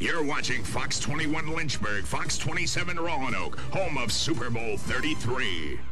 You're watching Fox 21 Lynchburg, Fox 27 Roanoke, home of Super Bowl 33.